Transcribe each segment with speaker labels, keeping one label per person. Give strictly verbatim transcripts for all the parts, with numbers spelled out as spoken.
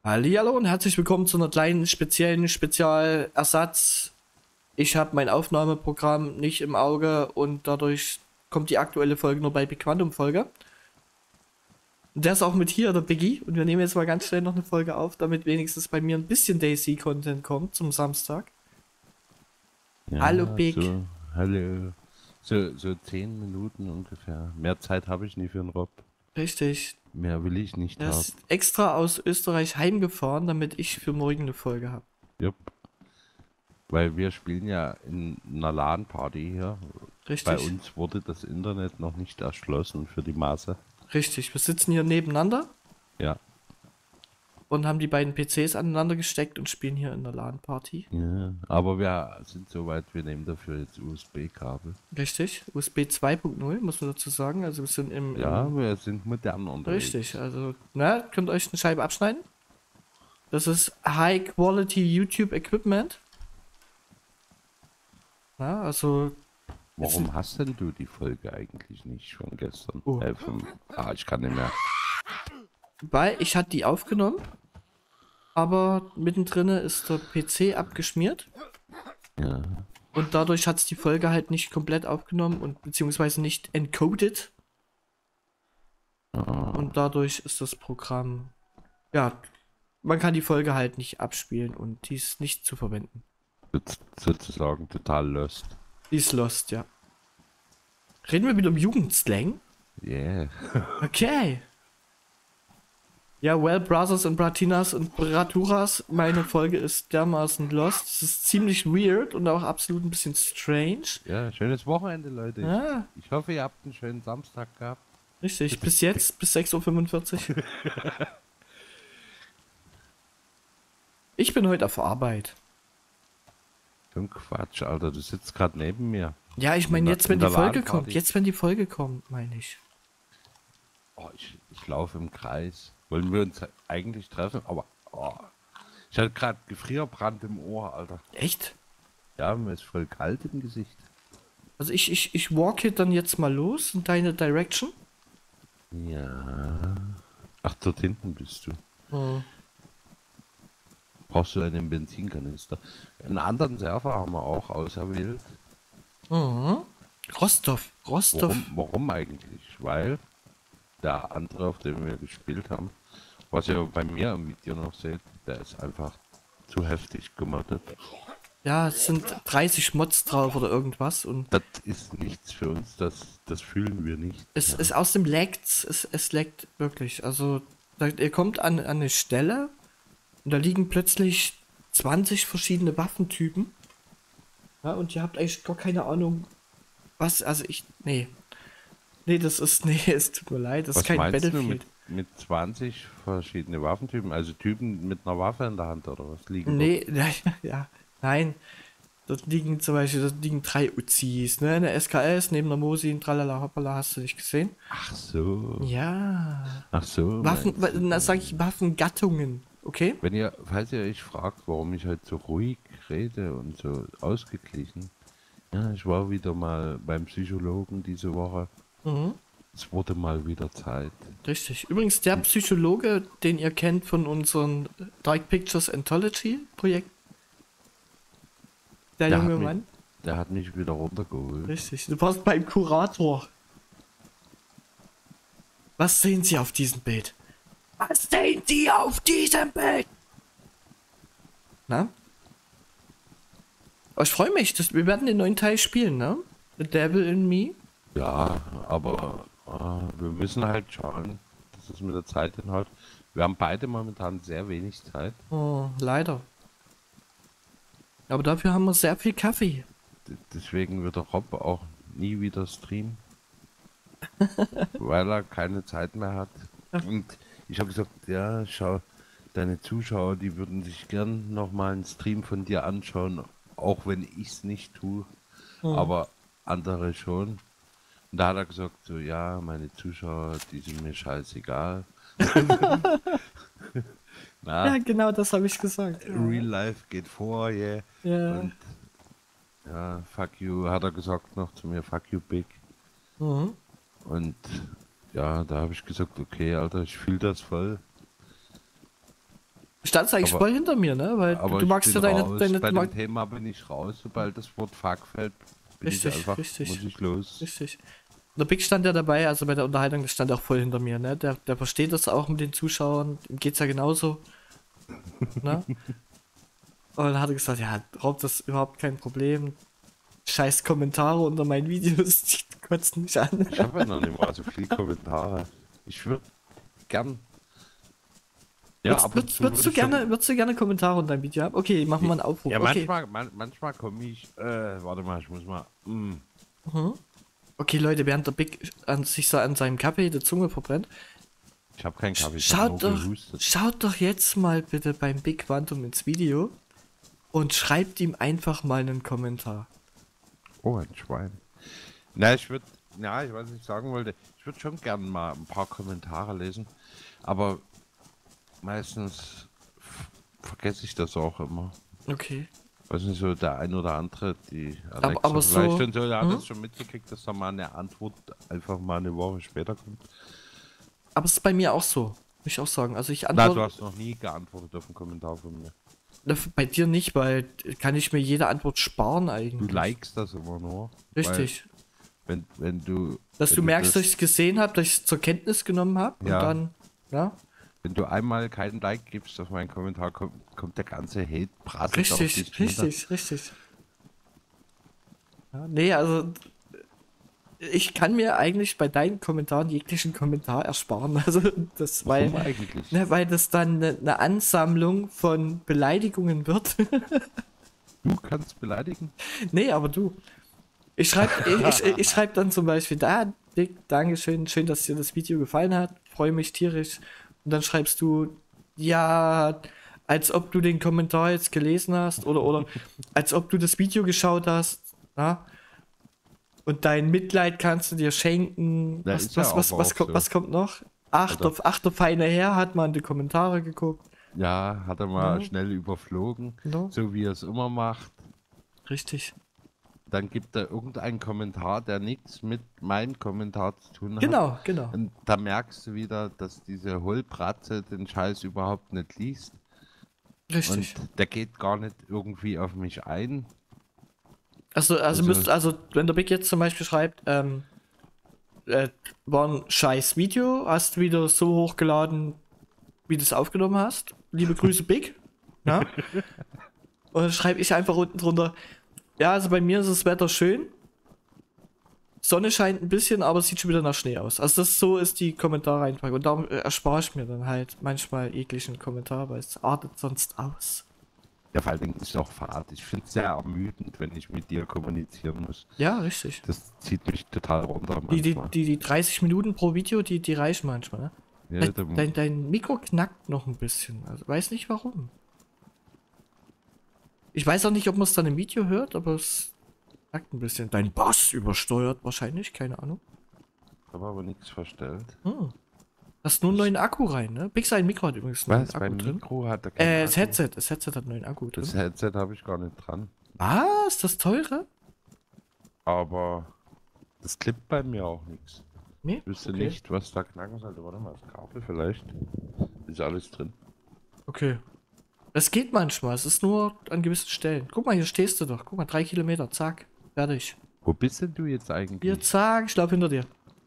Speaker 1: Hallihallo und herzlich willkommen zu einer kleinen speziellen Spezialersatz. Ich habe mein Aufnahmeprogramm nicht im Auge und dadurch kommt die aktuelle Folge nur bei Big Quantum Folge. Der ist auch mit hier, der Biggie, und wir nehmen jetzt mal ganz schnell noch eine Folge auf, damit wenigstens bei mir ein bisschen Daisy-Content kommt zum Samstag.
Speaker 2: Ja,
Speaker 1: Hallo Big.
Speaker 2: So, hallo. So, so zehn Minuten ungefähr. Mehr Zeit habe ich nie für einen Rob.
Speaker 1: Richtig.
Speaker 2: Mehr will ich nicht
Speaker 1: Er
Speaker 2: haben.
Speaker 1: ist extra aus Österreich heimgefahren, damit ich für morgen eine Folge habe.
Speaker 2: Jupp. Weil wir spielen ja in einer LAN-Party hier.
Speaker 1: Richtig.
Speaker 2: Bei uns wurde das Internet noch nicht erschlossen für die Maße.
Speaker 1: Richtig. Wir sitzen hier nebeneinander.
Speaker 2: Ja.
Speaker 1: Und haben die beiden P Cs aneinander gesteckt und spielen hier in der LAN-Party.
Speaker 2: Ja, aber wir sind soweit, wir nehmen dafür jetzt U S B-Kabel.
Speaker 1: Richtig, U S B zwei Punkt null, muss man dazu sagen. Also wir sind im... im
Speaker 2: Ja, wir sind modern unterwegs.
Speaker 1: Richtig, also, na, könnt ihr euch eine Scheibe abschneiden. Das ist High-Quality YouTube-Equipment. Ja, also...
Speaker 2: Warum hast denn du die Folge eigentlich nicht schon gestern?
Speaker 1: Oh.
Speaker 2: Äh, vom, ah, ich kann nicht mehr.
Speaker 1: Weil ich hatte die aufgenommen, aber mittendrin ist der P C abgeschmiert.
Speaker 2: Ja.
Speaker 1: Und dadurch hat es die Folge halt nicht komplett aufgenommen und beziehungsweise nicht encoded.
Speaker 2: Oh.
Speaker 1: Und dadurch ist das Programm, ja, man kann die Folge halt nicht abspielen und die ist nicht zu verwenden.
Speaker 2: Sozusagen total lost.
Speaker 1: Die ist lost, ja. Reden wir wieder um Jugendslang?
Speaker 2: Yeah.
Speaker 1: Okay. Ja, well, Brothers und Bratinas und Braturas, meine Folge ist dermaßen lost. Es ist ziemlich weird und auch absolut ein bisschen strange.
Speaker 2: Ja, schönes Wochenende, Leute.
Speaker 1: Ja.
Speaker 2: Ich, ich hoffe, ihr habt einen schönen Samstag gehabt.
Speaker 1: Richtig, bis jetzt, bis sechs Uhr fünfundvierzig. Ich bin heute auf Arbeit.
Speaker 2: So ein Quatsch, Alter. Du sitzt gerade neben mir.
Speaker 1: Ja, ich meine, jetzt, wenn
Speaker 2: in
Speaker 1: die
Speaker 2: der
Speaker 1: Folge
Speaker 2: LAN-Party.
Speaker 1: kommt. Jetzt, wenn die Folge kommt, meine ich.
Speaker 2: Oh, ich, ich laufe im Kreis. Wollen wir uns eigentlich treffen? Aber oh, ich hatte gerade Gefrierbrand im Ohr, Alter.
Speaker 1: Echt?
Speaker 2: Ja, mir ist voll kalt im Gesicht.
Speaker 1: Also ich, ich, ich walke dann jetzt mal los in deine Direction.
Speaker 2: Ja. Ach, dort hinten bist du.
Speaker 1: Hm.
Speaker 2: Brauchst du einen Benzinkanister? Einen anderen Server haben wir auch auserwählt.
Speaker 1: Mhm. Rostov. Rostov.
Speaker 2: Warum, warum eigentlich? Weil der andere, auf dem wir gespielt haben, was ihr bei mir im Video noch seht, der ist einfach zu heftig gemoddet.
Speaker 1: Ja, es sind dreißig Mods drauf oder irgendwas und
Speaker 2: Das ist nichts für uns, das, das fühlen wir nicht.
Speaker 1: es ist aus dem laggt, es, es laggt wirklich. Also, da, ihr kommt an, an eine Stelle und da liegen plötzlich zwanzig verschiedene Waffentypen. Ja, und ihr habt eigentlich gar keine Ahnung, was, also ich, nee. Nee, das ist, nee, es tut mir leid, das
Speaker 2: Was
Speaker 1: ist kein
Speaker 2: meinst du
Speaker 1: Battlefield.
Speaker 2: mit, mit zwanzig verschiedene Waffentypen? Also Typen mit einer Waffe in der Hand oder was liegen
Speaker 1: Nee, ja, ja, nein. Dort liegen zum Beispiel, dort liegen drei Uzis, ne? Eine S K S neben der Mosin, tralala, hoppala, hast du nicht gesehen?
Speaker 2: dort? Ach so.
Speaker 1: Ja.
Speaker 2: Ach so.
Speaker 1: Waffen,
Speaker 2: meinst du?
Speaker 1: na sag ich Waffengattungen, okay?
Speaker 2: Wenn ihr, falls ihr euch fragt, warum ich halt so ruhig rede und so ausgeglichen. Ja, ich war wieder mal beim Psychologen diese Woche.
Speaker 1: Mhm.
Speaker 2: Es wurde mal wieder Zeit.
Speaker 1: Richtig. Übrigens, der Psychologe, den ihr kennt von unserem Dark Pictures Anthology Projekt. Der,
Speaker 2: Der
Speaker 1: junge
Speaker 2: hat mich-
Speaker 1: Mann.
Speaker 2: Der hat mich wieder runtergeholt.
Speaker 1: Richtig. Du warst beim Kurator. Was sehen Sie auf diesem Bild? Was sehen Sie auf diesem Bild? Na? Oh, ich freue mich. Das, wir werden den neuen Teil spielen, ne? The Devil in Me.
Speaker 2: Ja, aber äh, wir müssen halt schauen, dass es mit der Zeit hinhaut. Wir haben beide momentan sehr wenig Zeit.
Speaker 1: Oh, leider. Aber dafür haben wir sehr viel Kaffee.
Speaker 2: D deswegen wird der Rob auch nie wieder streamen. Weil er keine Zeit mehr hat. Und ich habe gesagt, ja, schau, deine Zuschauer, die würden sich gern nochmal einen Stream von dir anschauen, auch wenn ich es nicht tue.
Speaker 1: Hm.
Speaker 2: Aber andere schon. Und da hat er gesagt, so, ja, meine Zuschauer, die sind mir scheißegal. Na,
Speaker 1: Ja, genau, das habe ich gesagt.
Speaker 2: Real Life geht vor, yeah.
Speaker 1: Ja.
Speaker 2: Und ja, fuck you, hat er gesagt noch zu mir, fuck you, Big.
Speaker 1: Mhm.
Speaker 2: Und ja, da habe ich gesagt, okay, Alter, ich fühle das voll.
Speaker 1: standst eigentlich
Speaker 2: Aber-
Speaker 1: voll hinter mir, ne? Weil du,
Speaker 2: Aber
Speaker 1: du
Speaker 2: ich
Speaker 1: magst ja
Speaker 2: bin
Speaker 1: deine,
Speaker 2: raus.
Speaker 1: deine
Speaker 2: Bei
Speaker 1: du mag,
Speaker 2: dem Thema bin ich raus, sobald das Wort Fuck fällt, bin
Speaker 1: Richtig,
Speaker 2: ich einfach,
Speaker 1: richtig.
Speaker 2: muss ich los.
Speaker 1: Richtig. Der Big stand ja dabei, also bei der Unterhaltung, der stand auch voll hinter mir, ne? Der, der versteht das auch mit den Zuschauern, ihm geht's ja genauso. Ne? Und dann hat er gesagt, ja, Rob, das ist überhaupt kein Problem. Scheiß Kommentare unter meinen Videos, die kotzen mich an.
Speaker 2: Ich habe ja noch nicht mal so viele Kommentare. Ich würde gern. Ja,
Speaker 1: würdest,
Speaker 2: ab und
Speaker 1: würdest,
Speaker 2: zu
Speaker 1: würdest, du
Speaker 2: würde ich schon-
Speaker 1: gerne, würdest du gerne Kommentare unter deinem Video haben? Okay, machen wir einen Aufruf.
Speaker 2: Ja,
Speaker 1: okay.
Speaker 2: manchmal, man, manchmal komme ich. Äh, warte mal, ich muss mal. Mm.
Speaker 1: Mhm. Okay, Leute, während der Big an sich so an seinem Kaffee die Zunge verbrennt,
Speaker 2: Ich habe keinen Kaffee. Ich hab
Speaker 1: schaut
Speaker 2: nur
Speaker 1: doch,
Speaker 2: gehustet.
Speaker 1: schaut doch jetzt mal bitte beim Big Quantum ins Video und schreibt ihm einfach mal einen Kommentar.
Speaker 2: Oh, ein Schwein. Na, ich würde. Ja, ich weiß nicht, sagen wollte. Ich würde schon gern mal ein paar Kommentare lesen. Aber meistens f- vergesse ich das auch immer.
Speaker 1: Okay.
Speaker 2: Weiß nicht, so der ein oder andere, die Alexa
Speaker 1: aber so-
Speaker 2: vielleicht und so, der hat
Speaker 1: hm?
Speaker 2: das schon mitgekriegt, dass da mal eine Antwort einfach mal eine Woche später kommt.
Speaker 1: Aber es ist bei mir auch so, muss ich auch sagen. Also ich
Speaker 2: Na, du
Speaker 1: antworte
Speaker 2: hast noch nie geantwortet auf einen Kommentar von mir.
Speaker 1: Na, bei dir nicht, weil kann ich mir jede Antwort sparen
Speaker 2: Du
Speaker 1: eigentlich.
Speaker 2: likest das immer nur.
Speaker 1: Richtig.
Speaker 2: Weil, wenn, wenn du.
Speaker 1: Dass
Speaker 2: wenn
Speaker 1: du merkst,
Speaker 2: das,
Speaker 1: dass ich es gesehen habe, dass ich es zur Kenntnis genommen habe
Speaker 2: Ja.
Speaker 1: und dann, ja,
Speaker 2: Wenn du einmal keinen Like gibst auf meinen Kommentar, kommt, kommt der ganze Hate prasselt auf dich
Speaker 1: richtig,
Speaker 2: runter.
Speaker 1: richtig, richtig. Ja, nee, also ich kann mir eigentlich bei deinen Kommentaren jeglichen Kommentar ersparen. Also das, weil,
Speaker 2: Warum eigentlich?
Speaker 1: ne, weil das dann eine ne Ansammlung von Beleidigungen wird.
Speaker 2: Du kannst beleidigen?
Speaker 1: Nee, aber du. Ich schreibe ich, ich, ich schreib dann zum Beispiel, da, Dick, Dankeschön, schön, dass dir das Video gefallen hat, freue mich tierisch. Und dann schreibst du, ja, als ob du den Kommentar jetzt gelesen hast oder, oder als ob du das Video geschaut hast, na? Und dein Mitleid kannst du dir schenken.
Speaker 2: Ja,
Speaker 1: was,
Speaker 2: ist ja
Speaker 1: was, was,
Speaker 2: aber
Speaker 1: was,
Speaker 2: auch
Speaker 1: kommt,
Speaker 2: so.
Speaker 1: was kommt noch? Ach,
Speaker 2: Oder-
Speaker 1: der, ach, der feine Herr hat mal in die Kommentare geguckt.
Speaker 2: Ja, hat er mal
Speaker 1: Ja.
Speaker 2: schnell überflogen,
Speaker 1: Genau.
Speaker 2: so wie er es immer macht.
Speaker 1: Richtig.
Speaker 2: Dann gibt er irgendeinen Kommentar, der nichts mit meinem Kommentar zu tun hat.
Speaker 1: Genau, genau.
Speaker 2: Und da merkst du wieder, dass diese Hohlbratze den Scheiß überhaupt nicht liest.
Speaker 1: Richtig.
Speaker 2: Und der geht gar nicht irgendwie auf mich ein.
Speaker 1: Also, also,
Speaker 2: Also-
Speaker 1: müsst, also, wenn der Big jetzt zum Beispiel schreibt, ähm, äh, war ein scheiß Video, hast du wieder so hochgeladen, wie du es aufgenommen hast. Liebe Grüße, Big. Ja. Und dann schreibe ich einfach unten drunter, ja, also bei mir ist das Wetter schön. Sonne scheint ein bisschen, aber es sieht schon wieder nach Schnee aus. Also das so ist die Kommentarreihenfolge. Und darum äh, erspare ich mir dann halt manchmal jeglichen Kommentar, weil es artet sonst aus.
Speaker 2: Ja, vor allen Dingen ist auch Fahrt. Ich finde es sehr ermüdend, wenn ich mit dir kommunizieren muss.
Speaker 1: Ja, richtig.
Speaker 2: Das zieht mich total runter
Speaker 1: Die, die,
Speaker 2: manchmal.
Speaker 1: die, die dreißig Minuten pro Video, die, die reichen manchmal, ne?
Speaker 2: Ja,
Speaker 1: Dein,
Speaker 2: da-
Speaker 1: dein, dein Mikro knackt noch ein bisschen. Also weiß nicht warum. Ich weiß auch nicht, ob man es dann im Video hört, aber es knackt ein bisschen. Dein Bass übersteuert wahrscheinlich, keine Ahnung.
Speaker 2: habe aber nichts verstellt.
Speaker 1: Hm. Hast nur einen neuen Akku rein, ne? Big sein Mikro hat übrigens einen
Speaker 2: Was?
Speaker 1: neuen
Speaker 2: Beim
Speaker 1: Akku drin.
Speaker 2: Mikro hat er keinen
Speaker 1: Äh, das
Speaker 2: Akku.
Speaker 1: Headset. Das Headset hat einen neuen Akku drin.
Speaker 2: Das Headset habe ich gar nicht dran.
Speaker 1: Was? Das teure?
Speaker 2: Aber das klippt bei mir auch nichts.
Speaker 1: Nee?
Speaker 2: Ich wüsste
Speaker 1: Okay.
Speaker 2: nicht, was da knacken sollte. Warte mal, das Kabel vielleicht. Ist alles drin.
Speaker 1: Okay. Das geht manchmal. Es ist nur an gewissen Stellen. Guck mal, hier stehst du doch. Guck mal, drei Kilometer. Zack. Fertig.
Speaker 2: Wo bist denn du jetzt eigentlich?
Speaker 1: Hier, zack. Ich glaub hinter dir.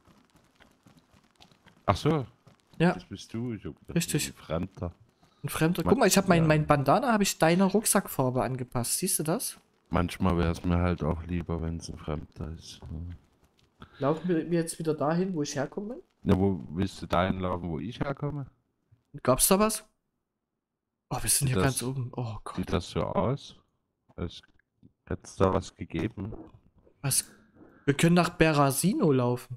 Speaker 2: Ach so,
Speaker 1: Ja.
Speaker 2: das bist du. Ich hab gedacht,
Speaker 1: Richtig.
Speaker 2: ein Fremder.
Speaker 1: Ein Fremder.
Speaker 2: Man-
Speaker 1: Guck mal, ich habe mein,
Speaker 2: ja.
Speaker 1: mein Bandana habe ich deiner Rucksackfarbe angepasst. Siehst du das?
Speaker 2: Manchmal wäre es mir halt auch lieber, wenn es ein Fremder ist.
Speaker 1: Laufen wir wir jetzt wieder dahin, wo ich herkomme?
Speaker 2: Na, wo willst du dahin laufen, wo ich herkomme?
Speaker 1: Gab's da was? Oh, wir sind hier
Speaker 2: Das-
Speaker 1: ganz oben. Oh Gott.
Speaker 2: Sieht das so aus? Als hätte es da was gegeben.
Speaker 1: Was? Wir können nach Berasino laufen.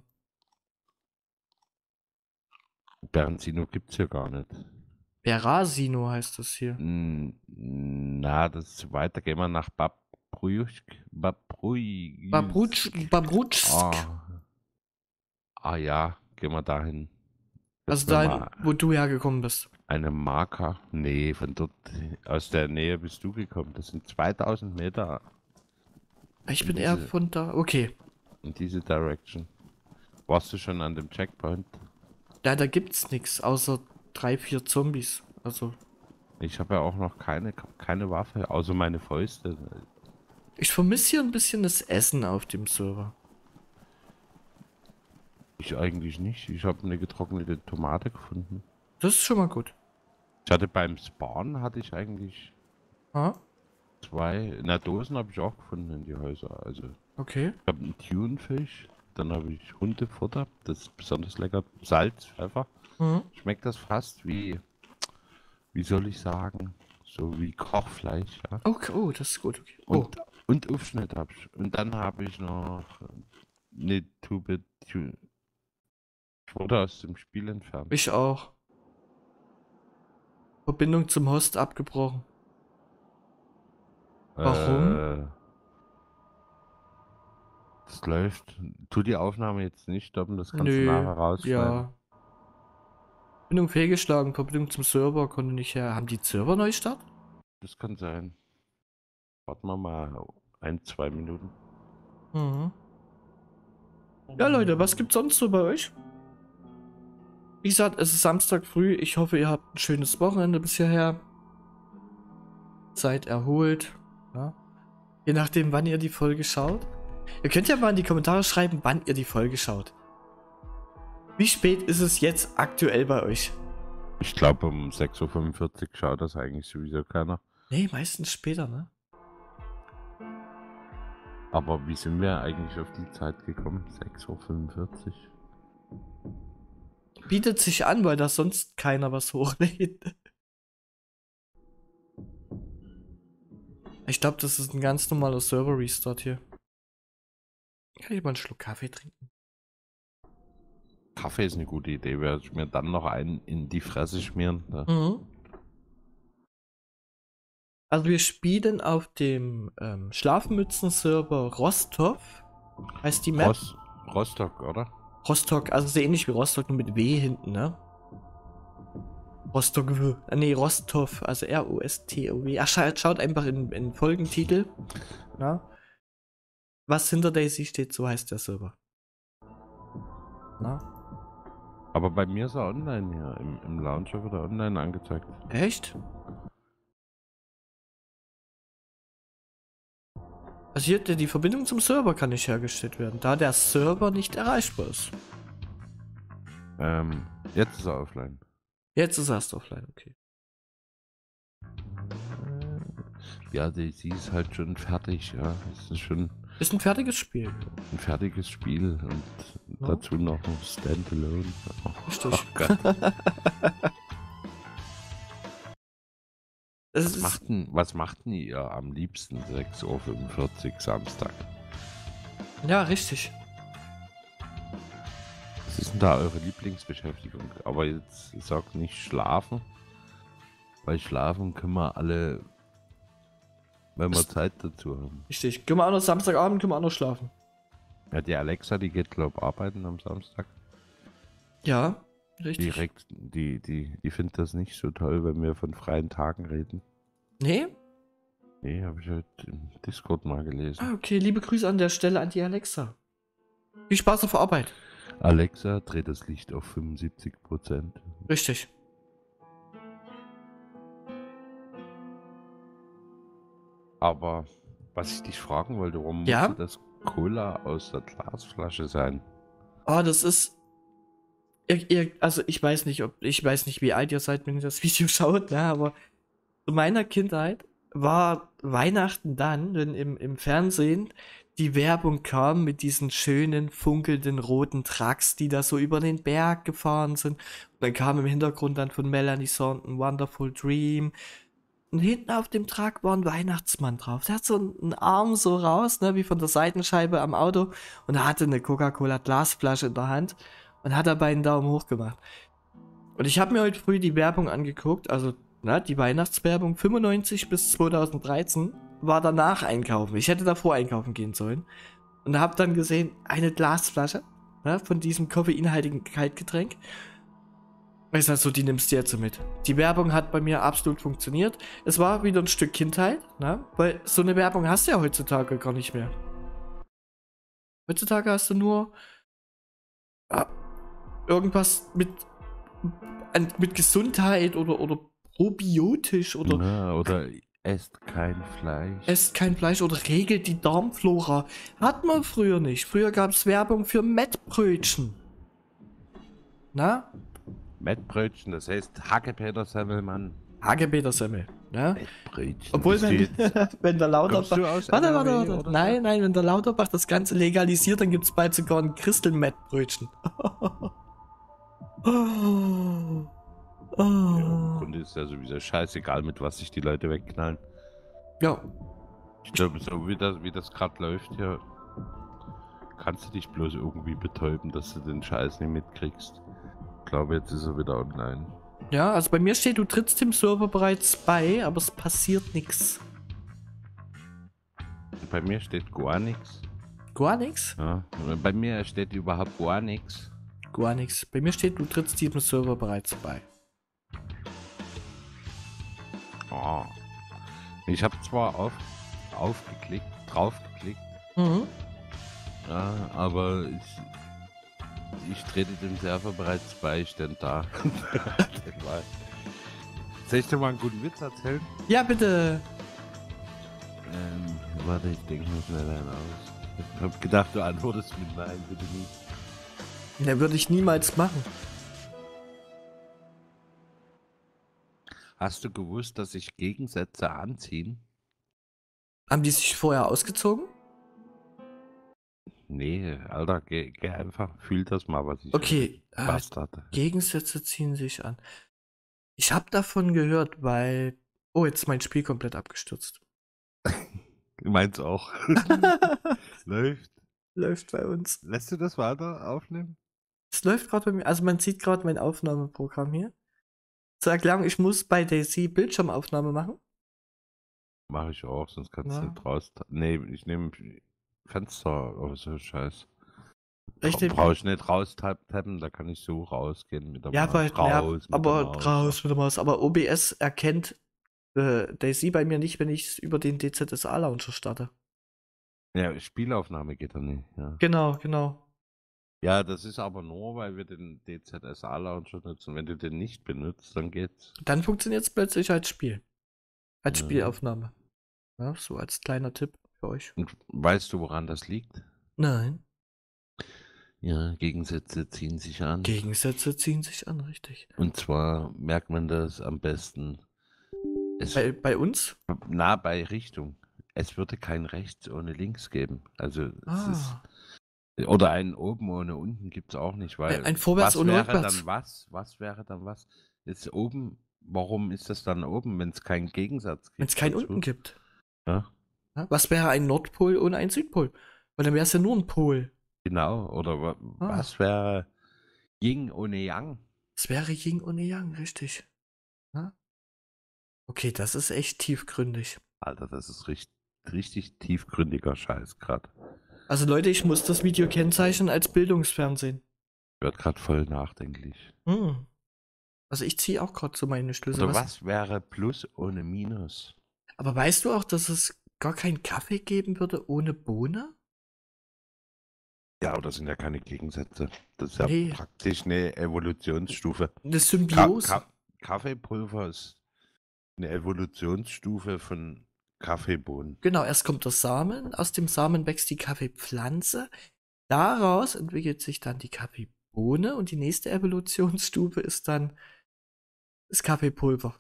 Speaker 2: Bernzino gibt's hier gar nicht.
Speaker 1: Berasino heißt das hier.
Speaker 2: Hm, Na, das ist weiter. Gehen wir nach Babruisk. Babruisk.
Speaker 1: Babrutsch, Babrutschsk.
Speaker 2: Ah. ah ja, gehen wir dahin. Das
Speaker 1: Also
Speaker 2: ist mir
Speaker 1: da,
Speaker 2: mal
Speaker 1: wo du hergekommen bist.
Speaker 2: eine Marker. Nee, von dort, aus der Nähe bist du gekommen. Das sind zweitausend Meter
Speaker 1: Ich bin
Speaker 2: Diese-
Speaker 1: eher von da. Okay.
Speaker 2: in diese Direction. Warst du schon an dem Checkpoint?
Speaker 1: Ja, da gibt's nichts außer drei, vier Zombies. Also,
Speaker 2: Ich habe ja auch noch keine, keine Waffe, außer meine Fäuste.
Speaker 1: Ich vermisse hier ein bisschen das Essen auf dem Server.
Speaker 2: Ich eigentlich nicht. Ich habe eine getrocknete Tomate gefunden.
Speaker 1: Das ist schon mal gut.
Speaker 2: Ich hatte beim Spawn hatte ich eigentlich
Speaker 1: Ah,
Speaker 2: zwei. Na, Dosen habe ich auch gefunden in die Häuser. Also
Speaker 1: okay.
Speaker 2: ich habe einen Thunfisch, dann habe ich Hundefutter, das ist besonders lecker. Salz, Pfeffer.
Speaker 1: Mhm.
Speaker 2: Schmeckt das fast wie, wie soll ich sagen, so wie Kochfleisch, ja.
Speaker 1: Okay, oh, das ist gut. Okay. Oh,
Speaker 2: Und, und Aufschnitt habe ich. Und dann habe ich noch eine Tube Thu- Ich wurde aus dem Spiel entfernt.
Speaker 1: ich auch. Verbindung zum Host abgebrochen. Warum?
Speaker 2: Äh, das läuft. Tu die Aufnahme jetzt nicht stoppen, das kannst du
Speaker 1: Nö,
Speaker 2: nachher rausschneiden.
Speaker 1: ja. Verbindung fehlgeschlagen, Verbindung zum Server konnte nicht her. Haben die Server Neustart?
Speaker 2: Das kann sein. Warten wir mal ein, zwei Minuten.
Speaker 1: Mhm. Ja, Leute, was gibt's sonst so bei euch? Wie gesagt, es ist Samstag früh. Ich hoffe, ihr habt ein schönes Wochenende bis hierher. Seid erholt. Ja. Je nachdem, wann ihr die Folge schaut. Ihr könnt ja mal in die Kommentare schreiben, wann ihr die Folge schaut. Wie spät ist es jetzt aktuell bei euch?
Speaker 2: Ich glaube, um sechs Uhr fünfundvierzig schaut das eigentlich sowieso keiner.
Speaker 1: Nee, meistens später, ne?
Speaker 2: Aber wie sind wir eigentlich auf die Zeit gekommen? sechs Uhr fünfundvierzig.
Speaker 1: Bietet sich an, weil da sonst keiner was hochlädt. Ich glaube, das ist ein ganz normaler Server-Restart hier. Kann ich mal einen Schluck Kaffee trinken?
Speaker 2: Kaffee ist eine gute Idee, werde ich mir dann noch einen in die Fresse schmieren. Ne?
Speaker 1: Mhm. Also wir spielen auf dem ähm, Schlafmützen-Server Rostov. Heißt die Map?
Speaker 2: Ros Rostock, oder?
Speaker 1: Rostock, also so ähnlich wie Rostock, nur mit W hinten, ne? Rostock, äh, nee, Rostov, also R O S T O W. Ach, schaut, schaut einfach in, in Folgentitel. Na? Was hinter Daisy steht, so heißt der Server. Na?
Speaker 2: Aber bei mir ist er online hier. Im, im Launcher wird er online angezeigt.
Speaker 1: Echt? Also hier, die Verbindung zum Server kann nicht hergestellt werden, da der Server nicht erreichbar ist.
Speaker 2: Ähm, jetzt ist er offline.
Speaker 1: Jetzt ist er erst offline, okay.
Speaker 2: Ja, die, sie ist halt schon fertig, ja. Es ist schon
Speaker 1: Ist ein fertiges Spiel.
Speaker 2: ein fertiges Spiel und
Speaker 1: Ja.
Speaker 2: dazu noch ein Standalone. Oh,
Speaker 1: Richtig.
Speaker 2: oh Gott.
Speaker 1: Es
Speaker 2: Was
Speaker 1: ist,
Speaker 2: macht, denn, was macht denn ihr am liebsten sechs Uhr fünfundvierzig Samstag?
Speaker 1: ja, richtig.
Speaker 2: Was ist denn da eure Lieblingsbeschäftigung? Aber jetzt sagt nicht schlafen, weil schlafen können wir alle, wenn wir
Speaker 1: Das-
Speaker 2: Zeit dazu haben.
Speaker 1: Richtig. Können wir auch noch Samstagabend, können wir auch noch schlafen.
Speaker 2: Ja, die Alexa, die geht glaub arbeiten am Samstag.
Speaker 1: Ja, richtig.
Speaker 2: Direkt, die, die, die findet das nicht so toll, wenn wir von freien Tagen reden.
Speaker 1: Nee?
Speaker 2: Nee, habe ich heute im Discord mal gelesen.
Speaker 1: Ah, okay. Liebe Grüße an der Stelle an die Alexa. Viel Spaß auf Arbeit.
Speaker 2: Alexa, dreht das Licht auf fünfundsiebzig Prozent.
Speaker 1: Richtig.
Speaker 2: Aber was ich dich fragen wollte, warum
Speaker 1: Ja?
Speaker 2: musste das Cola aus der Glasflasche sein?
Speaker 1: Oh, das ist. Ihr, ihr, also ich weiß nicht, ob. Ich weiß nicht, wie alt ihr seid, wenn ihr das Video schaut, ne? Aber zu meiner Kindheit war Weihnachten dann, wenn im, im Fernsehen die Werbung kam mit diesen schönen, funkelnden roten Trucks, die da so über den Berg gefahren sind. Und dann kam im Hintergrund dann von Melanie Thornton Wonderful Dream. Und hinten auf dem Truck war ein Weihnachtsmann drauf. Der hat so einen Arm so raus, ne, wie von der Seitenscheibe am Auto. Und er hatte eine Coca-Cola Glasflasche in der Hand und hat dabei einen Daumen hoch gemacht. Und ich habe mir heute früh die Werbung angeguckt, also na, die Weihnachtswerbung fünfundneunzig bis zweitausenddreizehn war danach einkaufen. Ich hätte davor einkaufen gehen sollen. Und habe dann gesehen, eine Glasflasche, ne, von diesem koffeinhaltigen Kaltgetränk. Ich sag so, die nimmst du jetzt so mit. Die Werbung hat bei mir absolut funktioniert. Es war wieder ein Stück Kindheit, ne? Weil so eine Werbung hast du ja heutzutage gar nicht mehr. Heutzutage hast du nur ah, irgendwas mit, an, mit Gesundheit oder, oder probiotisch oder
Speaker 2: Na, oder esst kein Fleisch.
Speaker 1: esst kein Fleisch oder regelt die Darmflora. Hat man früher nicht. Früher gab es Werbung für Mettbrötchen. Na?
Speaker 2: Mettbrötchen, das heißt Hackepeter Semmelmann.
Speaker 1: Hagebetersemmel. Ja?
Speaker 2: Mettbrötchen.
Speaker 1: Obwohl,
Speaker 2: Bist du
Speaker 1: wenn,
Speaker 2: jetzt-
Speaker 1: wenn der
Speaker 2: Kommst
Speaker 1: Lauterbach.
Speaker 2: du aus
Speaker 1: Warte,
Speaker 2: N R W
Speaker 1: warte, warte.
Speaker 2: oder
Speaker 1: Nein, nein, wenn der Lauterbach das Ganze legalisiert, dann gibt es bald sogar ein Christelmettbrötchen. oh.
Speaker 2: Ja, im
Speaker 1: Oh.
Speaker 2: Grunde ist ja sowieso scheißegal, mit was sich die Leute wegknallen.
Speaker 1: Ja,
Speaker 2: Ich glaube, so wie das, wie das gerade läuft hier, kannst du dich bloß irgendwie betäuben, dass du den Scheiß nicht mitkriegst. Ich glaube, jetzt ist er wieder online.
Speaker 1: ja, also bei mir steht, du trittst dem Server bereits bei, aber es passiert nichts.
Speaker 2: Bei mir steht gar nichts.
Speaker 1: Gar nichts?
Speaker 2: Ja, bei mir steht überhaupt gar nichts.
Speaker 1: Gar nichts. Bei mir steht, du trittst diesem Server bereits bei.
Speaker 2: Oh. Ich habe zwar auf, aufgeklickt, draufgeklickt,
Speaker 1: Mhm.
Speaker 2: ja, aber ich, ich trete dem Server bereits bei, ich denn da. Den war- Soll ich dir mal einen guten Witz erzählen?
Speaker 1: Ja, bitte.
Speaker 2: Ähm, warte, ich denke mir schnell einen aus. Ich hab gedacht, du antwortest mit Nein, bitte nicht.
Speaker 1: Ja, würde ich niemals machen.
Speaker 2: Hast du gewusst, dass sich Gegensätze anziehen?
Speaker 1: Haben die sich vorher ausgezogen?
Speaker 2: Nee, Alter, geh, geh einfach, fühl das mal, was ich
Speaker 1: Okay, äh,
Speaker 2: Bastard.
Speaker 1: Gegensätze ziehen sich an. Ich habe davon gehört, weil... Oh, jetzt ist mein Spiel komplett abgestürzt.
Speaker 2: Meins auch. Läuft.
Speaker 1: Läuft bei uns.
Speaker 2: Lässt du das weiter aufnehmen?
Speaker 1: Es läuft gerade bei mir. Also man sieht gerade mein Aufnahmeprogramm hier. Zur Erklärung, ich muss bei Daisy Bildschirmaufnahme machen.
Speaker 2: Mach ich auch, sonst kannst
Speaker 1: Ja.
Speaker 2: du nicht raus. Nee, ich nehme Fenster oder so Scheiß.
Speaker 1: Richtig.
Speaker 2: Brauche ich nicht raus tappen, da kann ich so rausgehen mit der
Speaker 1: Ja,
Speaker 2: Maus.
Speaker 1: weil, ja,
Speaker 2: raus mit
Speaker 1: aber
Speaker 2: der Maus.
Speaker 1: raus mit der Maus. Aber O B S erkennt äh, Daisy bei mir nicht, wenn ich es über den D Z S A-Launcher starte.
Speaker 2: Ja, Spielaufnahme geht da nicht, ja.
Speaker 1: Genau, genau.
Speaker 2: Ja, das ist aber nur, weil wir den D Z S A-Launcher nutzen. Wenn du den nicht benutzt, dann geht's.
Speaker 1: Dann funktioniert es plötzlich als Spiel. Als
Speaker 2: Ja.
Speaker 1: Spielaufnahme. Ja, so als kleiner Tipp für euch.
Speaker 2: Und weißt du, woran das liegt?
Speaker 1: Nein.
Speaker 2: Ja, Gegensätze ziehen sich an.
Speaker 1: Gegensätze ziehen sich an, richtig.
Speaker 2: Und zwar merkt man das am besten. Es,
Speaker 1: Bei, bei uns?
Speaker 2: nah bei Richtung. Es würde kein Rechts ohne Links geben. Also es
Speaker 1: Ah.
Speaker 2: ist, oder ein oben ohne unten gibt es auch nicht, weil
Speaker 1: Ein- ein Vorwärts
Speaker 2: was
Speaker 1: ohne
Speaker 2: wäre
Speaker 1: Rückwärts.
Speaker 2: dann was? Was wäre dann was? Ist oben, warum ist das dann oben, wenn es keinen Gegensatz gibt?
Speaker 1: Wenn es keinen
Speaker 2: dazu?
Speaker 1: unten gibt.
Speaker 2: Ja,
Speaker 1: Ja, was wäre ein Nordpol ohne einen Südpol? Weil dann wäre es ja nur ein Pol.
Speaker 2: genau. Oder wa
Speaker 1: Ah.
Speaker 2: was wäre Yin ohne Yang?
Speaker 1: Es wäre Yin und Yang, richtig. Ja? Okay, das ist echt tiefgründig.
Speaker 2: Alter, das ist richtig, richtig tiefgründiger Scheiß gerade.
Speaker 1: Also Leute, ich muss das Video kennzeichnen als Bildungsfernsehen.
Speaker 2: Ich werd gerade voll nachdenklich.
Speaker 1: Hm. Also ich ziehe auch gerade so meine Schlüsse.
Speaker 2: Oder
Speaker 1: Was-
Speaker 2: was wäre Plus ohne Minus?
Speaker 1: Aber weißt du auch, dass es gar keinen Kaffee geben würde ohne Bohne?
Speaker 2: Ja, aber das sind ja keine Gegensätze. Das ist ja
Speaker 1: Nee.
Speaker 2: praktisch eine Evolutionsstufe.
Speaker 1: Eine
Speaker 2: Ka
Speaker 1: Symbiose.
Speaker 2: Ka Kaffeepulver ist eine Evolutionsstufe von Kaffeebohnen.
Speaker 1: Genau, erst kommt der Samen, aus dem Samen wächst die Kaffeepflanze, daraus entwickelt sich dann die Kaffeebohne und die nächste Evolutionsstufe ist dann das Kaffeepulver.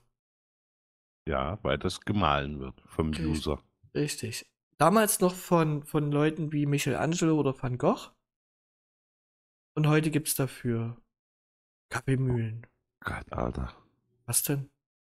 Speaker 2: Ja, weil das gemahlen wird vom
Speaker 1: Richtig.
Speaker 2: User.
Speaker 1: Richtig. Damals noch von, von Leuten wie Michelangelo oder Van Gogh. Und heute gibt es dafür Kaffeemühlen.
Speaker 2: Gott, Alter.
Speaker 1: Was denn?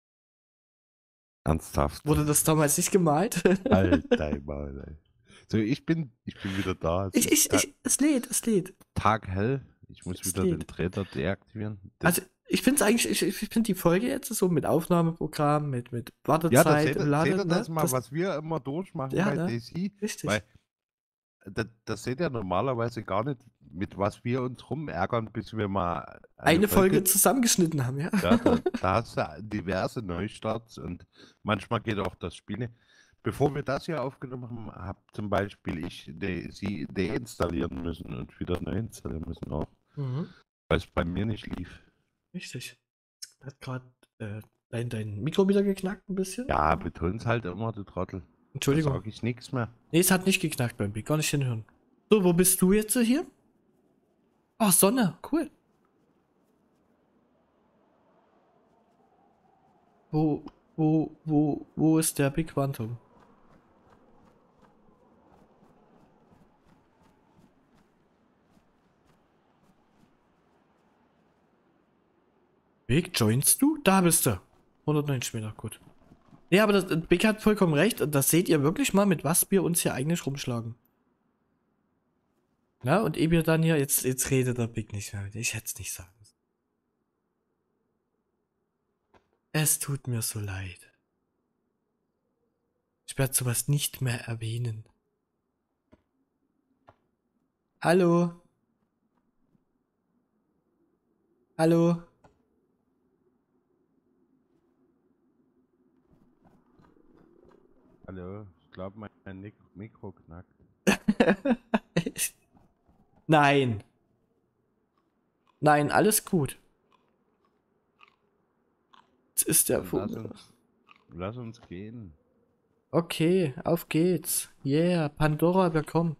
Speaker 2: Ernsthaft.
Speaker 1: Wurde das damals nicht gemalt?
Speaker 2: Alter, Maul, ey. So, ich bin, ich bin wieder da. Es
Speaker 1: ich,
Speaker 2: ist
Speaker 1: ich, ich, es lädt, es lädt.
Speaker 2: Tag hell. Ich muss
Speaker 1: Es
Speaker 2: wieder
Speaker 1: lädt.
Speaker 2: den Treter deaktivieren. Das-
Speaker 1: Also, ich finde es eigentlich, ich, ich finde die Folge jetzt so mit Aufnahmeprogramm, mit, mit Wartezeit,
Speaker 2: ja, das seht,
Speaker 1: im
Speaker 2: ihr-
Speaker 1: Laden,
Speaker 2: seht ihr das
Speaker 1: ne?
Speaker 2: mal, was wir immer durchmachen
Speaker 1: Ja,
Speaker 2: bei
Speaker 1: ne?
Speaker 2: Daisy?
Speaker 1: Richtig.
Speaker 2: Weil das, das seht ihr normalerweise gar nicht, mit was wir uns rumärgern, bis wir mal
Speaker 1: Eine Folge zusammengeschnitten haben, ja.
Speaker 2: Ja, da, da hast du diverse Neustarts und manchmal geht auch das Spiel nicht. Bevor wir das hier aufgenommen haben, habe zum Beispiel ich de, sie deinstallieren müssen und wieder neu installieren müssen auch,
Speaker 1: Mhm.
Speaker 2: weil es bei mir nicht lief.
Speaker 1: Richtig. Es hat gerade äh, Dein, dein Mikro wieder geknackt ein bisschen?
Speaker 2: Ja, beton's halt immer, du Trottel.
Speaker 1: Entschuldigung.
Speaker 2: Da sag ich nichts mehr.
Speaker 1: Nee, es hat nicht geknackt beim Big, gar nicht hinhören. So, wo bist du jetzt hier? Ach, Sonne, cool. Wo, wo, wo, wo ist der Big Quantum? Big, joinst du? Da bist du. hundertneunzig Meter, gut. Ja, aber das, Big hat vollkommen recht. Und das seht ihr wirklich mal, mit was wir uns hier eigentlich rumschlagen. Ja, und ehe wir dann hier, jetzt, jetzt redet der Big nicht mehr mit dir. Ich hätte es nicht sagen müssen. Es tut mir so leid. Ich werde sowas nicht mehr erwähnen. Hallo? Hallo?
Speaker 2: Hallo, ich glaube, mein Nik Mikro knackt.
Speaker 1: Nein. Nein, alles gut. Jetzt ist der
Speaker 2: Lass
Speaker 1: Vogel.
Speaker 2: uns, lass uns gehen.
Speaker 1: Okay, auf geht's. Yeah, Pandora, willkommen.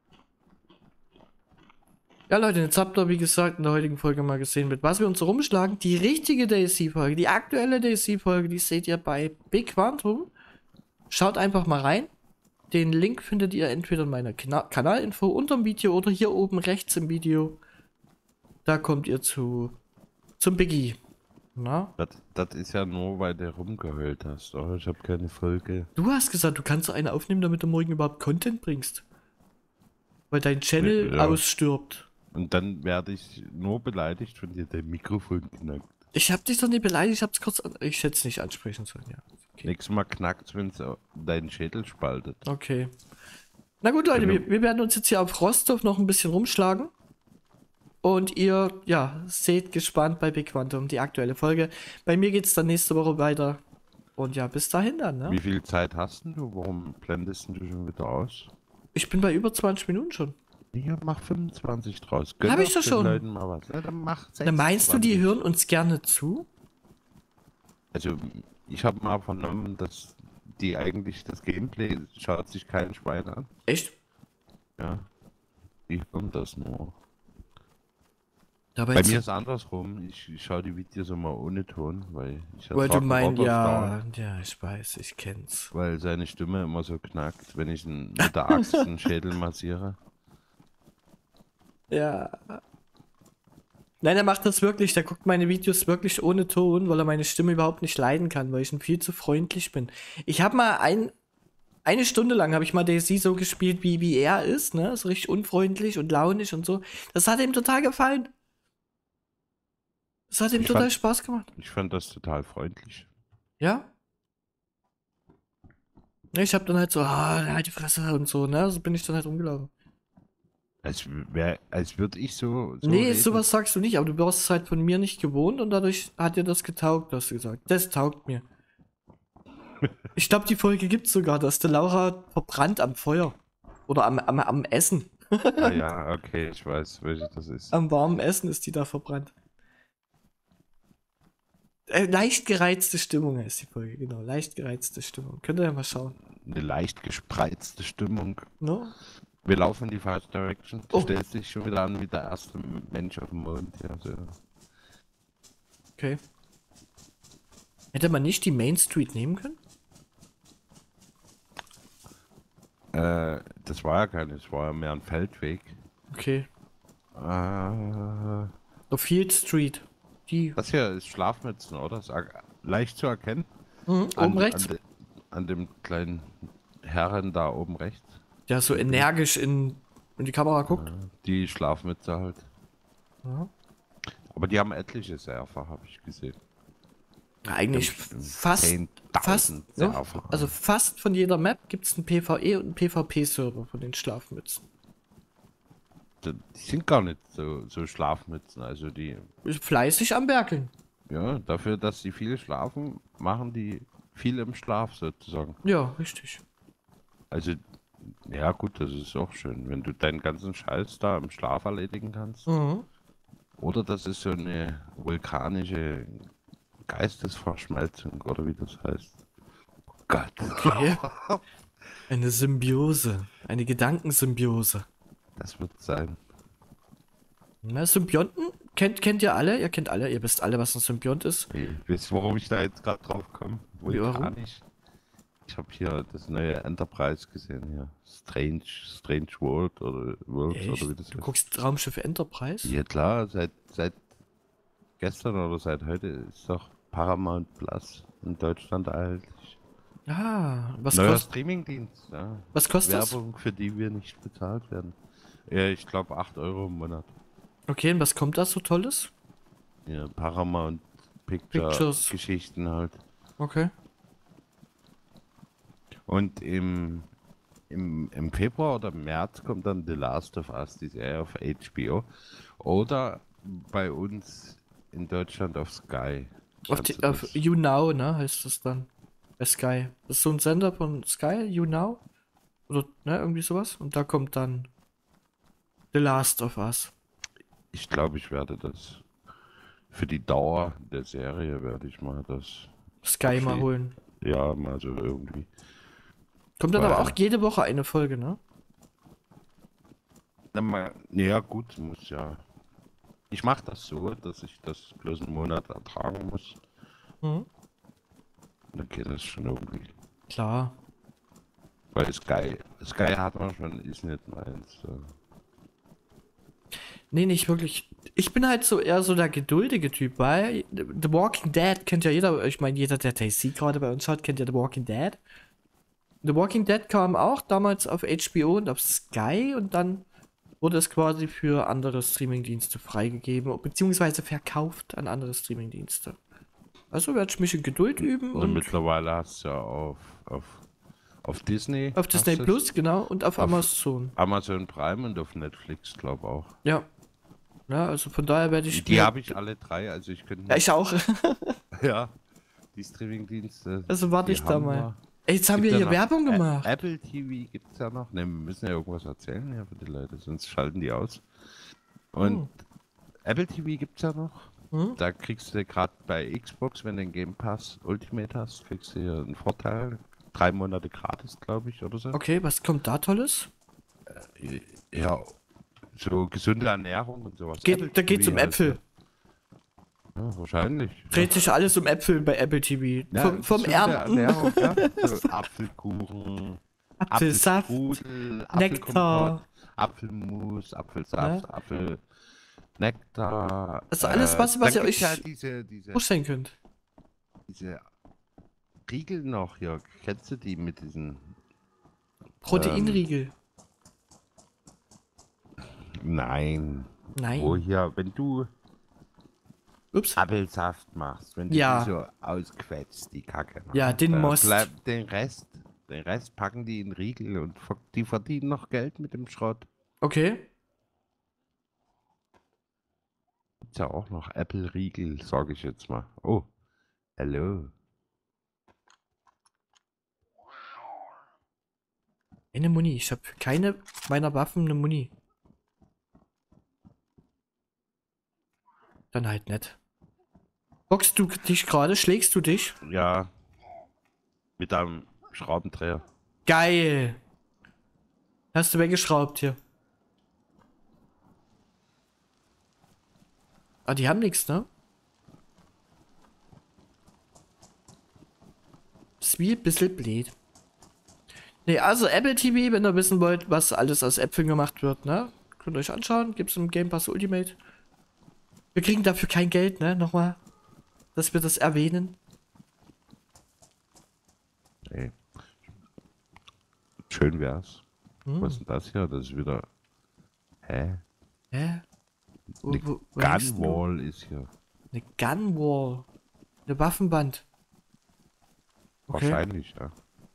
Speaker 1: Ja, Leute, jetzt habt ihr, wie gesagt, in der heutigen Folge mal gesehen, mit was wir uns so rumschlagen. Die richtige D S C-Folge, die aktuelle D S C-Folge, die seht ihr bei Big Quantum. Schaut einfach mal rein. Den Link findet ihr entweder in meiner Kana Kanalinfo unterm Video oder hier oben rechts im Video. Da kommt ihr zu zum Biggie. Na?
Speaker 2: Das, das ist ja nur, weil du rumgeheult hast. Oh, ich habe keine Folge.
Speaker 1: Du hast gesagt, du kannst so eine aufnehmen, damit du morgen überhaupt Content bringst. Weil dein Channel
Speaker 2: Ja.
Speaker 1: ausstirbt.
Speaker 2: Und dann werde ich nur beleidigt, wenn dir der Mikrofon knackt.
Speaker 1: Ich hab dich doch nicht beleidigt, ich hab's kurz an ich hätte es nicht ansprechen sollen, ja. Okay.
Speaker 2: Nächstes Mal knackt's, wenn es deinen Schädel spaltet.
Speaker 1: Okay. Na gut, Leute,
Speaker 2: Genau.
Speaker 1: wir, wir werden uns jetzt hier auf Rostov noch ein bisschen rumschlagen. Und ihr, ja, seht gespannt bei Big Quantum die aktuelle Folge. Bei mir geht's dann nächste Woche weiter. Und ja, bis dahin dann, ne?
Speaker 2: Wie viel Zeit hast denn du? Warum blendest du schon wieder aus?
Speaker 1: Ich bin bei über zwanzig Minuten schon.
Speaker 2: Ja, mach fünfundzwanzig draus. Gönn
Speaker 1: Hab ich doch
Speaker 2: den
Speaker 1: schon.
Speaker 2: Leuten mal was. Ja, dann mach
Speaker 1: Na, meinst du, die
Speaker 2: sechsundzwanzig.
Speaker 1: hören uns gerne zu?
Speaker 2: Also, ich habe mal vernommen, dass die eigentlich das Gameplay schaut sich kein Schwein an.
Speaker 1: Echt?
Speaker 2: Ja. Ich höre das nur.
Speaker 1: Dabei
Speaker 2: Bei
Speaker 1: jetzt-
Speaker 2: mir ist andersrum. Ich, ich schaue die Videos immer ohne Ton, weil ich
Speaker 1: Weil du
Speaker 2: ertrag
Speaker 1: meinst,
Speaker 2: Roboter
Speaker 1: ja,
Speaker 2: dauernd,
Speaker 1: ja, ich weiß, ich kenn's.
Speaker 2: weil seine Stimme immer so knackt, wenn ich ihn mit der Axt den Schädel massiere.
Speaker 1: Ja. Nein, er macht das wirklich. Der guckt meine Videos wirklich ohne Ton, weil er meine Stimme überhaupt nicht leiden kann, weil ich ihm viel zu freundlich bin. Ich habe mal ein, eine Stunde lang habe ich mal Daisy so gespielt, wie, wie er ist, ne? So richtig unfreundlich und launisch und so. Das hat ihm total gefallen. Das hat ihm
Speaker 2: Ich
Speaker 1: total
Speaker 2: fand-
Speaker 1: Spaß gemacht.
Speaker 2: Ich fand das total freundlich.
Speaker 1: Ja? Ja, ich habe dann halt so, ah, halt die Fresse und so, ne? So bin ich dann halt rumgelaufen.
Speaker 2: Als, wär, als würde ich so. so
Speaker 1: Nee,
Speaker 2: reden.
Speaker 1: sowas sagst du nicht, aber du warst es halt von mir nicht gewohnt und dadurch hat dir das getaugt, hast du gesagt. Das taugt mir. Ich glaube, die Folge gibt's sogar, dass der Laura verbrannt am Feuer. Oder am, am, am Essen.
Speaker 2: Ah ja, okay, ich weiß, welche das ist.
Speaker 1: Am warmen Essen ist die da verbrannt. Äh, leicht gereizte Stimmung ist die Folge, genau. Leicht gereizte Stimmung. Könnt ihr ja mal schauen.
Speaker 2: Eine leicht gespreizte Stimmung.
Speaker 1: No?
Speaker 2: Wir laufen in die falsche Direction. Du
Speaker 1: Oh.
Speaker 2: stellst dich schon wieder an wie der erste Mensch auf dem Mond. Ja, so.
Speaker 1: Okay. Hätte man nicht die Main Street nehmen können?
Speaker 2: Äh, das war ja keine, das war ja mehr ein Feldweg.
Speaker 1: Okay.
Speaker 2: Äh,
Speaker 1: Auf Field Street. Die.
Speaker 2: das hier ist Schlafmützen, oder? Ist er- leicht zu erkennen.
Speaker 1: Mhm,
Speaker 2: An,
Speaker 1: oben rechts.
Speaker 2: An, de, an dem kleinen Herren da oben rechts.
Speaker 1: Der so energisch in, in die Kamera guckt.
Speaker 2: Die Schlafmütze halt.
Speaker 1: Ja.
Speaker 2: Aber die haben etliche Server, habe ich gesehen.
Speaker 1: Ja, eigentlich
Speaker 2: Bestimmt
Speaker 1: fast, fast,
Speaker 2: zehntausend
Speaker 1: ja,
Speaker 2: Server.
Speaker 1: also fast von jeder Map gibt es einen PvE und einen PvP-Server von den Schlafmützen.
Speaker 2: Die sind gar nicht so, so Schlafmützen. Also die,
Speaker 1: Ist fleißig am Werkeln.
Speaker 2: ja, dafür, dass die viel schlafen, machen die viel im Schlaf sozusagen.
Speaker 1: Ja, richtig.
Speaker 2: Also, ja gut, das ist auch schön, wenn du deinen ganzen Scheiß da im Schlaf erledigen kannst.
Speaker 1: Mhm.
Speaker 2: Oder das ist so eine vulkanische Geistesverschmelzung oder wie das heißt. Oh Gott.
Speaker 1: Okay. Eine Symbiose. Eine Gedankensymbiose.
Speaker 2: Das wird sein.
Speaker 1: Na, Symbionten kennt, kennt ihr alle? Ihr kennt alle, ihr wisst alle, was ein Symbiont ist.
Speaker 2: Hey, wisst ihr, warum ich da jetzt gerade drauf komme?
Speaker 1: Wie, warum?
Speaker 2: Gar nicht. Ich habe hier das neue Enterprise gesehen hier. Strange, Strange World oder Worlds
Speaker 1: Echt?
Speaker 2: oder wie das
Speaker 1: Du
Speaker 2: heißt.
Speaker 1: guckst Raumschiff Enterprise?
Speaker 2: Ja klar, seit, seit gestern oder seit heute ist doch Paramount Plus in Deutschland erhältlich.
Speaker 1: Ah, was
Speaker 2: Neuer
Speaker 1: kostet
Speaker 2: Streamingdienst, ja.
Speaker 1: was kostet das?
Speaker 2: Werbung, für die wir nicht bezahlt werden. Ja, ich glaube acht Euro im Monat.
Speaker 1: Okay, und was kommt da so Tolles?
Speaker 2: Ja, Paramount Picture
Speaker 1: Pictures.
Speaker 2: Geschichten halt.
Speaker 1: Okay.
Speaker 2: Und im, im, im Februar oder März kommt dann The Last of Us, die Serie auf H B O. Oder bei uns in Deutschland auf Sky.
Speaker 1: Auf,
Speaker 2: Kannst
Speaker 1: die,
Speaker 2: du
Speaker 1: auf
Speaker 2: das-
Speaker 1: YouNow, ne, heißt das dann. Bei Sky. Das ist so ein Sender von Sky, YouNow. Oder, ne, irgendwie sowas. Und da kommt dann The Last of Us.
Speaker 2: Ich glaube, ich werde das für die Dauer der Serie werde ich mal das,
Speaker 1: Sky mal
Speaker 2: Okay.
Speaker 1: holen.
Speaker 2: ja, mal so irgendwie.
Speaker 1: Kommt dann
Speaker 2: Weil-
Speaker 1: aber auch jede Woche eine Folge, ne?
Speaker 2: Na mal, ja gut, muss ja. Ich mache das so, dass ich das bloß einen Monat ertragen muss.
Speaker 1: Mhm.
Speaker 2: Dann geht das schon irgendwie.
Speaker 1: Klar.
Speaker 2: Weil Sky, Sky hat man schon, ist nicht meins. So.
Speaker 1: Nee, nicht wirklich. Ich bin halt so eher so der geduldige Typ, weil The Walking Dead kennt ja jeder, ich meine, jeder, der T C gerade bei uns hat, kennt ja The Walking Dead. The Walking Dead kam auch damals auf H B O und auf Sky und dann wurde es quasi für andere Streamingdienste freigegeben, beziehungsweise verkauft an andere Streamingdienste. Also werde ich mich in Geduld üben
Speaker 2: Und
Speaker 1: und
Speaker 2: mittlerweile hast du ja auf, auf, auf Disney.
Speaker 1: auf
Speaker 2: hast
Speaker 1: Disney
Speaker 2: du's,
Speaker 1: Plus, genau, und auf
Speaker 2: Auf-
Speaker 1: Amazon.
Speaker 2: Amazon Prime und auf Netflix, glaube auch.
Speaker 1: Ja. Ja, also von daher werde ich
Speaker 2: Die
Speaker 1: mir-
Speaker 2: habe ich alle drei, also ich könnte
Speaker 1: Ja, ich auch.
Speaker 2: ja, die Streamingdienste.
Speaker 1: Also warte
Speaker 2: die
Speaker 1: ich da
Speaker 2: haben
Speaker 1: mal.
Speaker 2: wir.
Speaker 1: Ey, jetzt haben
Speaker 2: Gibt
Speaker 1: wir
Speaker 2: ja
Speaker 1: hier
Speaker 2: noch
Speaker 1: Werbung
Speaker 2: Ä-
Speaker 1: gemacht.
Speaker 2: Apple T V gibt es ja noch. Ne, wir müssen ja irgendwas erzählen ja für die Leute, sonst schalten die aus. Und
Speaker 1: Hm.
Speaker 2: Apple T V gibt es ja noch.
Speaker 1: Hm?
Speaker 2: Da kriegst du gerade bei Xbox, wenn du den Game Pass Ultimate hast, kriegst du hier einen Vorteil. Drei Monate gratis, glaube ich, oder so.
Speaker 1: Okay, was kommt da Tolles?
Speaker 2: Ja, so gesunde Ernährung und sowas.
Speaker 1: Geht,
Speaker 2: Apple
Speaker 1: da geht's
Speaker 2: T V
Speaker 1: um
Speaker 2: heißt
Speaker 1: Äpfel.
Speaker 2: Ja, ja, wahrscheinlich.
Speaker 1: Dreht sich alles um Äpfel bei Apple T V.
Speaker 2: Ja,
Speaker 1: vom vom
Speaker 2: gesunde
Speaker 1: Ernten,
Speaker 2: Ernährung, ja. So Apfelkuchen,
Speaker 1: Apfelsaft,
Speaker 2: Apfelstrudel,
Speaker 1: Nektar.
Speaker 2: Apfelkompott, Apfelmus, Apfelsaft, Apfel, Nektar.
Speaker 1: Also alles, was- was
Speaker 2: dann
Speaker 1: ihr
Speaker 2: gibt's
Speaker 1: euch
Speaker 2: ja diese, diese,
Speaker 1: vorstellen könnt.
Speaker 2: diese Riegel noch hier. Kennst du die mit diesen?
Speaker 1: Proteinriegel.
Speaker 2: Nein.
Speaker 1: Nein.
Speaker 2: Wo hier, wenn du
Speaker 1: Ups.
Speaker 2: Apfelsaft machst, wenn du
Speaker 1: Ja.
Speaker 2: die so ausquetscht, die Kacke. ne?
Speaker 1: Ja, den
Speaker 2: Da
Speaker 1: Most.
Speaker 2: bleibt den Rest, den Rest packen die in Riegel und ver- die verdienen noch Geld mit dem Schrott.
Speaker 1: Okay.
Speaker 2: Gibt's ja auch noch Apple-Riegel, sage ich jetzt mal. Oh, hallo.
Speaker 1: Eine Muni. Ich habe keine meiner Waffen eine Muni. Dann halt nicht. Boxst du dich gerade? Schlägst du dich?
Speaker 2: Ja, mit einem Schraubendreher.
Speaker 1: Geil. Hast du weggeschraubt hier. Ah, die haben nichts, ne? Ist wie ein bisschen blöd. Ne, also Apple T V, wenn ihr wissen wollt, was alles aus Äpfeln gemacht wird, ne? Könnt ihr euch anschauen. Gibt's im Game Pass Ultimate. Wir kriegen dafür kein Geld, ne? Nochmal. Dass wir das erwähnen.
Speaker 2: Ey. Schön wär's.
Speaker 1: Hm.
Speaker 2: Was ist denn das hier? Das ist wieder. Hä?
Speaker 1: Hä? Wo,
Speaker 2: Eine
Speaker 1: wo, wo hängst du?
Speaker 2: Gunwall ist hier.
Speaker 1: Eine Gunwall. Eine Waffenband. Okay.
Speaker 2: Wahrscheinlich, ja.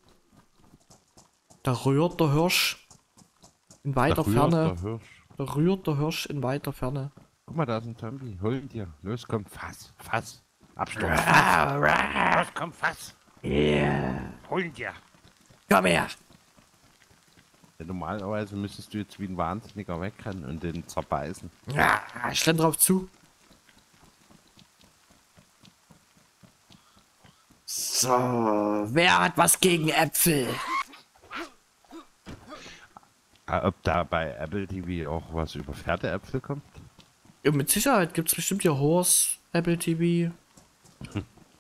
Speaker 1: Da rührt der Hirsch in weiter
Speaker 2: Da rührt
Speaker 1: Ferne.
Speaker 2: der Hirsch.
Speaker 1: Da rührt der Hirsch in weiter Ferne.
Speaker 2: Guck mal, da ist ein Zombie. Hol ihn dir. Los, komm, fass, fass. Absturz. Los, komm, fass.
Speaker 1: Yeah.
Speaker 2: Hol ihn dir.
Speaker 1: Komm her.
Speaker 2: Ja, normalerweise müsstest du jetzt wie ein Wahnsinniger wegrennen und den zerbeißen.
Speaker 1: Ja, ich renn drauf zu. So, wer hat was gegen Äpfel?
Speaker 2: Äh, Ob da bei Apple T V auch was über Pferdeäpfel kommt?
Speaker 1: Ja, mit Sicherheit gibt es bestimmt hier Horse, Apple T V.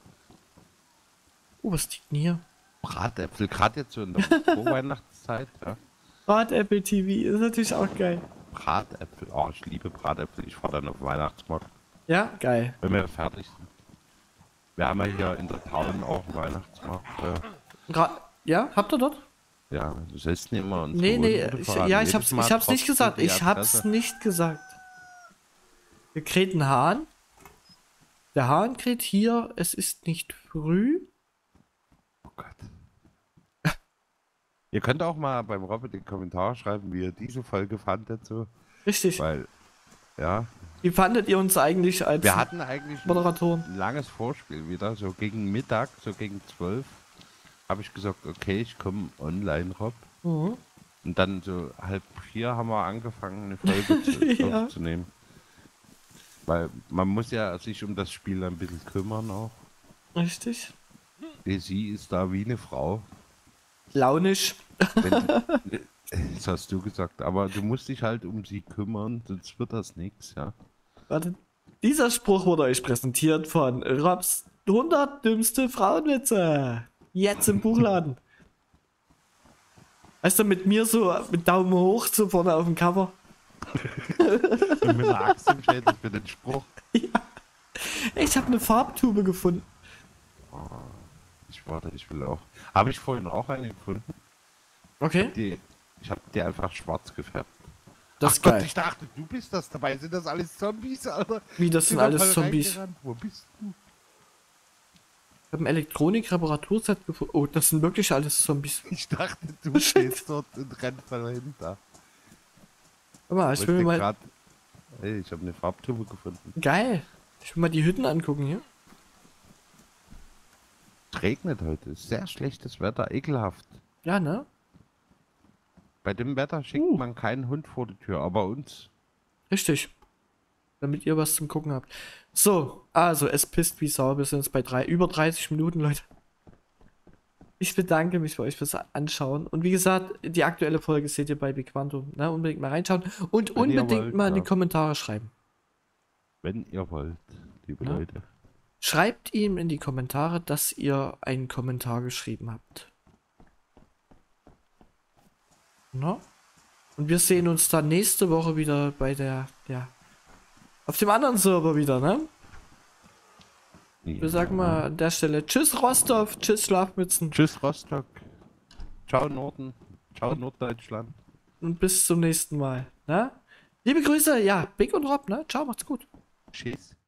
Speaker 1: Oh, was liegt denn hier?
Speaker 2: Bratäpfel, gerade jetzt so in der Vorweihnachtszeit. Ja.
Speaker 1: Rad Apple T V ist natürlich auch geil.
Speaker 2: Bratäpfel, oh, ich liebe Bratäpfel. Ich fahre dann auf den Weihnachtsmarkt,
Speaker 1: Ja, geil.
Speaker 2: wenn wir fertig sind. Wir haben ja hier in der Town auch einen Weihnachtsmarkt. Ja,
Speaker 1: Gra ja, habt ihr dort?
Speaker 2: ja du sollst nicht immer unsere
Speaker 1: Nee, nee,
Speaker 2: Urkunde
Speaker 1: ich,
Speaker 2: verraten.
Speaker 1: ja, ich
Speaker 2: Jedes
Speaker 1: hab's,
Speaker 2: Mal
Speaker 1: ich hab's nicht
Speaker 2: tropft
Speaker 1: gesagt.
Speaker 2: die
Speaker 1: Ich hab's
Speaker 2: Adresse.
Speaker 1: nicht gesagt. Wir krähen Hahn. Der Hahn kräht hier. Es ist nicht früh.
Speaker 2: Oh Gott. Ihr könnt auch mal beim Robert den Kommentar schreiben, wie ihr diese Folge fandet, so.
Speaker 1: Richtig.
Speaker 2: Weil, ja,
Speaker 1: Wie fandet ihr uns eigentlich als
Speaker 2: wir hatten eigentlich ein
Speaker 1: Moderatoren?
Speaker 2: langes Vorspiel wieder, so gegen Mittag, so gegen zwölf, habe ich gesagt, okay, ich komme online, Rob.
Speaker 1: Mhm.
Speaker 2: Und dann so halb vier haben wir angefangen, eine Folge zu,
Speaker 1: Ja.
Speaker 2: aufzunehmen. Weil man muss ja sich um das Spiel ein bisschen kümmern auch.
Speaker 1: Richtig.
Speaker 2: Sie ist da wie eine Frau.
Speaker 1: Launisch.
Speaker 2: Wenn, das hast du gesagt, aber du musst dich halt um sie kümmern, sonst wird das nichts, ja.
Speaker 1: Warte. Dieser Spruch wurde euch präsentiert von Robs hundert dümmste Frauenwitze. Jetzt im Buchladen. Weißt du, mit mir so mit Daumen hoch so vorne auf dem Cover.
Speaker 2: Und mit einer Axt im Schädel für den Spruch.
Speaker 1: Ich habe eine Farbtube gefunden.
Speaker 2: Ich warte, ich will auch. Habe ich vorhin auch eine gefunden?
Speaker 1: Okay.
Speaker 2: Die, ich habe die einfach schwarz gefärbt.
Speaker 1: Das
Speaker 2: Ach
Speaker 1: ist
Speaker 2: Gott,
Speaker 1: geil.
Speaker 2: ich dachte, du bist das dabei. Sind das alles Zombies, Alter?
Speaker 1: Wie, das
Speaker 2: Ich
Speaker 1: sind
Speaker 2: bin
Speaker 1: alles
Speaker 2: voll
Speaker 1: Zombies?
Speaker 2: reingerannt. Wo bist du?
Speaker 1: Ich habe ein Elektronik-Reparaturset gefunden. Oh, das sind wirklich alles Zombies.
Speaker 2: Ich dachte, du stehst dort und rennst dahinter.
Speaker 1: Guck mal, ich will mir mal...
Speaker 2: Grad, hey, ich habe eine Farbtube gefunden.
Speaker 1: Geil. Ich will mal die Hütten angucken hier.
Speaker 2: Es regnet heute. Sehr schlechtes Wetter. Ekelhaft.
Speaker 1: Ja, ne?
Speaker 2: Bei dem Wetter schickt
Speaker 1: Uh.
Speaker 2: man keinen Hund vor die Tür, aber uns.
Speaker 1: Richtig. Damit ihr was zum Gucken habt. So, also es pisst wie Sau. Wir sind jetzt bei drei, über dreißig Minuten, Leute. Ich bedanke mich bei euch fürs Anschauen. Und wie gesagt, die aktuelle Folge seht ihr bei Bequantum. Ne? Unbedingt mal reinschauen. Und
Speaker 2: Wenn ihr
Speaker 1: unbedingt
Speaker 2: wollt,
Speaker 1: mal in die
Speaker 2: ja.
Speaker 1: Kommentare schreiben.
Speaker 2: Wenn ihr wollt, liebe
Speaker 1: Ja.
Speaker 2: Leute.
Speaker 1: Schreibt ihm in die Kommentare, dass ihr einen Kommentar geschrieben habt. Na? Und wir sehen uns dann nächste Woche wieder bei der, ja, auf dem anderen Server wieder, ne? Wir sagen mal an der Stelle Tschüss Rostov, Tschüss Schlafmützen
Speaker 2: Tschüss Rostock. Ciao Norden. Ciao Norddeutschland.
Speaker 1: und bis zum nächsten Mal, ne? Liebe Grüße, ja, Big und Rob, ne? Ciao, macht's gut.
Speaker 2: Tschüss.